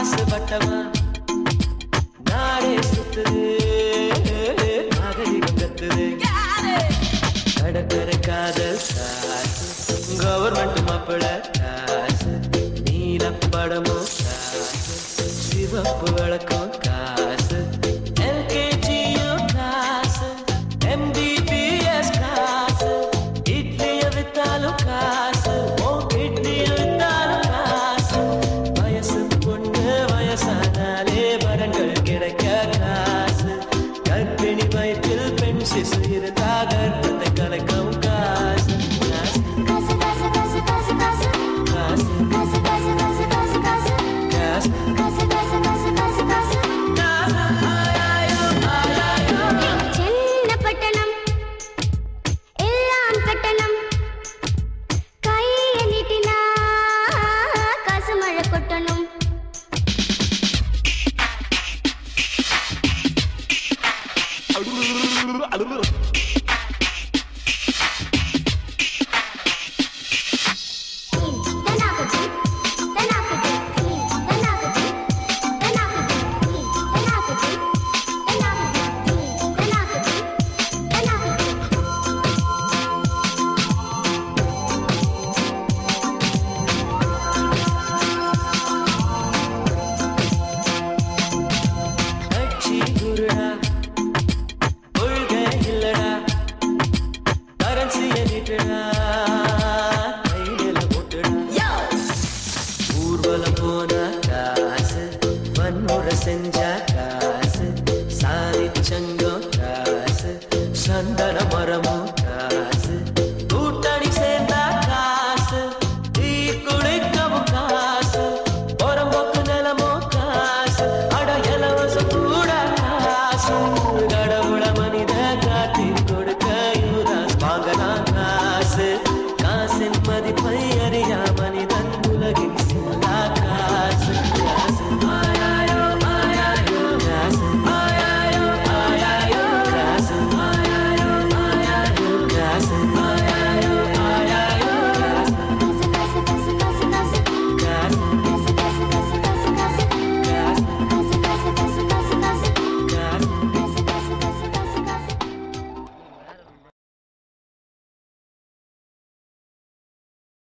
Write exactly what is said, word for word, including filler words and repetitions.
காசு பட்டமா நாடே சுத்துது நாகரிகம் கத்துது கடற்கரை காதல் காசு கவர்மெண்ட் மாப்பிள காசு நீலப்படமும் காசு சிவப்பு விளக்கும் காசு எல்கேஜியும் காசு எம்பிபிஎஸ் காசு இட்லிய வித்தாலும் காசு ஓ கிட்னிய வித்தாலும் காசு வயசு பொண்ணு வயசானாலே வரங்கள் கிடைக்க காசு கர்ப்பிணி வயிற்றில் பெண் சிசு இருந்தா கர்ப்பத்தை கலைக்கும் காசு காசு காசு காசு காசு காசு காசு காசு காசு காசு காசு காசு காசு காசு காசு காசு காசு காசு காசு ஆயாயோ ஆயாயோ சின்ன பட்டணம் எல்லாம் கட்டணம் கையை நீட்டினா காசு மழை கொட்டணும் அழுது அழுது